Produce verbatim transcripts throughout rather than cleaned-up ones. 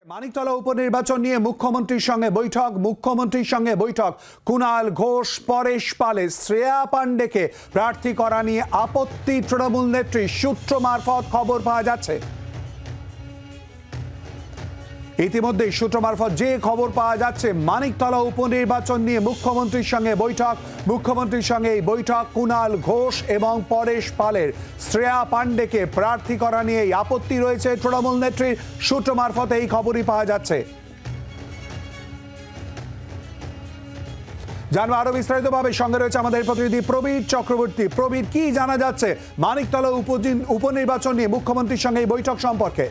মানিকতলা উপনির্বাচন নিয়ে মুখ্যমন্ত্রীর সঙ্গে বৈঠক মুখ্যমন্ত্রীর সঙ্গে বৈঠক কুণাল ঘোষ পরেশ পালের শ্রেয়া পাণ্ডেকে প্রার্থী করা নিয়ে আপত্তি তৃণমূল নেত্রীর সূত্র মারফত খবর পাওয়া যাচ্ছে। ইতিমধ্যে সূত্র মারফত যে খবর পাওয়া যাচ্ছে, মানিকতলা উপনির্বাচন নিয়ে মুখ্যমন্ত্রীর সঙ্গে বৈঠক মুখ্যমন্ত্রীর সঙ্গে এই বৈঠক কুণাল ঘোষ এবং পরেশ পালের শ্রেয়া পাণ্ডেকে প্রার্থী করা নিয়ে আপত্তি রয়েছে তৃণমূল নেত্রীর। সূত্র মারফত এই খবরই পাওয়া যাচ্ছে। জানবো আরো বিস্তারিত ভাবে, সঙ্গে রয়েছে আমাদের প্রতিনিধি প্রবীর চক্রবর্তী। প্রবীর, কি জানা যাচ্ছে মানিকতলা উপনির্বাচন নিয়ে মুখ্যমন্ত্রীর সঙ্গে এই বৈঠক সম্পর্কে?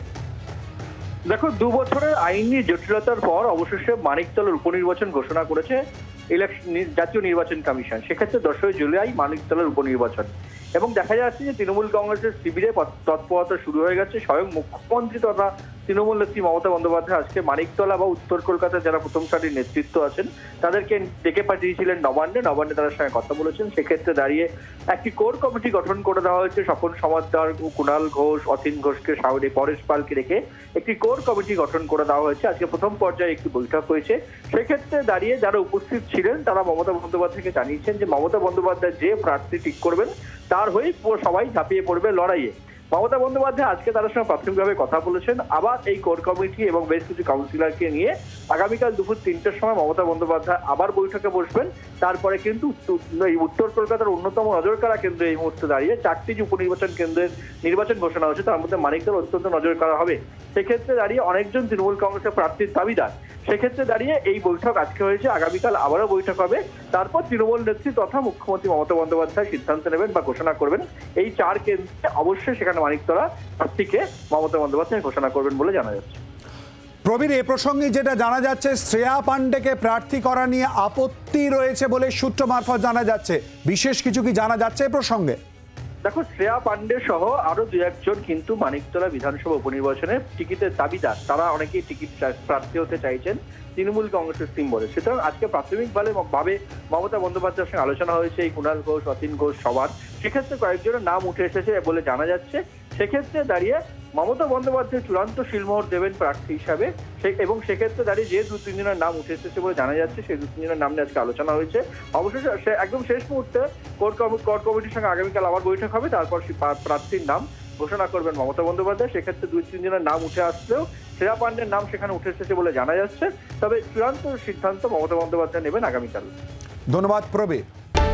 দেখো, দু বছরের আইনি জটিলতার পর অবশেষে মানিকতলার উপনির্বাচন ঘোষণা করেছে ইলেকশন জাতীয় নির্বাচন কমিশন। সেক্ষেত্রে দশই জুলাই মানিকতলার উপনির্বাচন, এবং দেখা যাচ্ছে যে তৃণমূল কংগ্রেসের শিবিরে তৎপরতা শুরু হয়ে গেছে। স্বয়ং মুখ্যমন্ত্রী তথা তৃণমূল নেত্রী মমতা বন্দ্যোপাধ্যায় আজকে মানিকতলা বা উত্তর কলকাতার যারা প্রথম সারির নেতৃত্ব আছেন তাদেরকে ডেকে পাঠিয়েছিলেন নবান্নে। নবান্নে তাদের সঙ্গে কথা বলেছেন। সেক্ষেত্রে দাঁড়িয়ে একটি কোর কমিটি গঠন করে দেওয়া হয়েছে। স্বপন সমাদ্দার, কুণাল ঘোষ, অতীন ঘোষকে সাউরি, পরেশ পালকে রেখে একটি কোর কমিটি গঠন করে দেওয়া হয়েছে। আজকে প্রথম পর্যায়ে একটি বৈঠক হয়েছে। সেক্ষেত্রে দাঁড়িয়ে যারা উপস্থিত ছিলেন তারা মমতা বন্দ্যোপাধ্যায়কে জানিয়েছেন যে মমতা বন্দ্যোপাধ্যায় যে প্রার্থী ঠিক করবেন তার হয়ে সবাই ঝাঁপিয়ে পড়বে লড়াইয়ে। মমতা বন্দ্যোপাধ্যায় আজকে তাদের সঙ্গে প্রাথমিকভাবে কথা বলেছেন। আবার এই কোর কমিটি এবং বেশ কিছু কাউন্সিলরকে নিয়ে আগামীকাল দুপুর তিনটের সময় মমতা বন্দ্যোপাধ্যায় আবার বৈঠকে বসবেন। তারপরে কিন্তু এই উত্তর কলকাতার অন্যতম নজরকাড়া কেন্দ্রে এই মুহূর্তে দাঁড়িয়ে চারটি যে উপনির্বাচন কেন্দ্রের নির্বাচন ঘোষণা হয়েছে তার মধ্যে মানিকতলা অত্যন্ত নজর কাড়া হবে। সেক্ষেত্রে দাঁড়িয়ে অনেকজন তৃণমূল কংগ্রেসের প্রার্থীর দাবিদার। সেক্ষেত্রে দাঁড়িয়ে এই বৈঠক আজকে হয়েছে, আগামীকাল আবারও বৈঠক হবে। তারপর তৃণমূল নেত্রী তথা মুখ্যমন্ত্রী মমতা বন্দ্যোপাধ্যায় সিদ্ধান্ত নেবেন বা ঘোষণা করবেন এই চার কেন্দ্রে। অবশ্যই সেখানে মানিকতলা প্রার্থীকে মমতা বন্দ্যোপাধ্যায় ঘোষণা করবেন বলে জানা যাচ্ছে। প্রবীর, এ প্রসঙ্গে যেটা জানা যাচ্ছে, শ্রেয়া পাণ্ডেকে প্রার্থী করা নিয়ে আপত্তি রয়েছে বলে সূত্র মারফত জানা যাচ্ছে। বিশেষ কিছু কি জানা যাচ্ছে এ প্রসঙ্গে? দেখো, শ্রেয়া পাণ্ডে সহ আরো দু একজন কিন্তু মানিকতলা বিধানসভা উপনির্বাচনে টিকিটের দাবিদার। তারা অনেকেই টিকিট প্রার্থী হতে চাইছেন তৃণমূল কংগ্রেসের সিম্বলে। সুতরাং আজকে প্রাথমিকভাবে ভাবে মমতা বন্দ্যোপাধ্যায়ের সঙ্গে আলোচনা হয়েছে এই কুণাল ঘোষ, অতীন ঘোষ সবার। সেক্ষেত্রে কয়েকজনের নাম উঠে এসেছে বলে জানা যাচ্ছে। সেক্ষেত্রে দাঁড়িয়ে মমতা বন্দ্যোপাধ্যায় চূড়ান্ত শিলমোহর দেবেন প্রার্থী হিসাবে, এবং সেক্ষেত্রে দাঁড়িয়ে যে দু তিনজনের নাম উঠে এসেছে বলে জানা যাচ্ছে সেই দু তিনজনের নাম নিয়ে আজকে আলোচনা হয়েছে। অবশেষে একদম শেষ মুহূর্তে কোর কোর কমিটির সঙ্গে আগামীকাল আবার বৈঠক হবে। তারপর প্রার্থীর নাম ঘোষণা করবেন মমতা বন্দ্যোপাধ্যায়। সেক্ষেত্রে দুই তিনজনের নাম উঠে আসলেও শ্রেয়া পাণ্ডের নাম সেখানে উঠে এসেছে বলে জানা যাচ্ছে। তবে চূড়ান্ত সিদ্ধান্ত মমতা বন্দ্যোপাধ্যায় নেবেন আগামীকাল। ধন্যবাদ প্রবীর।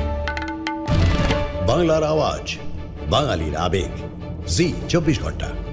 বাংলার আওয়াজ, বাঙালির আবেগ, জি চব্বিশ ঘন্টা।